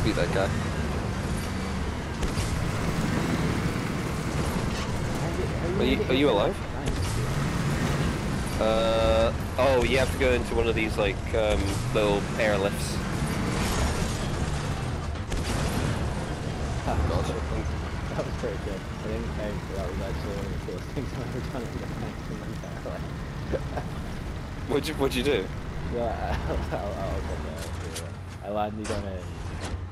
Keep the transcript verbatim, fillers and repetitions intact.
be that guy. Are you, are you alive? Uh, oh, you have to go into one of these, like, um, little airlifts. That was pretty good. I didn't think that was actually one of the coolest things I've ever done in my entire life. What'd you, what'd you do? Yeah, I'll, I'll, I'll get that. I landed on a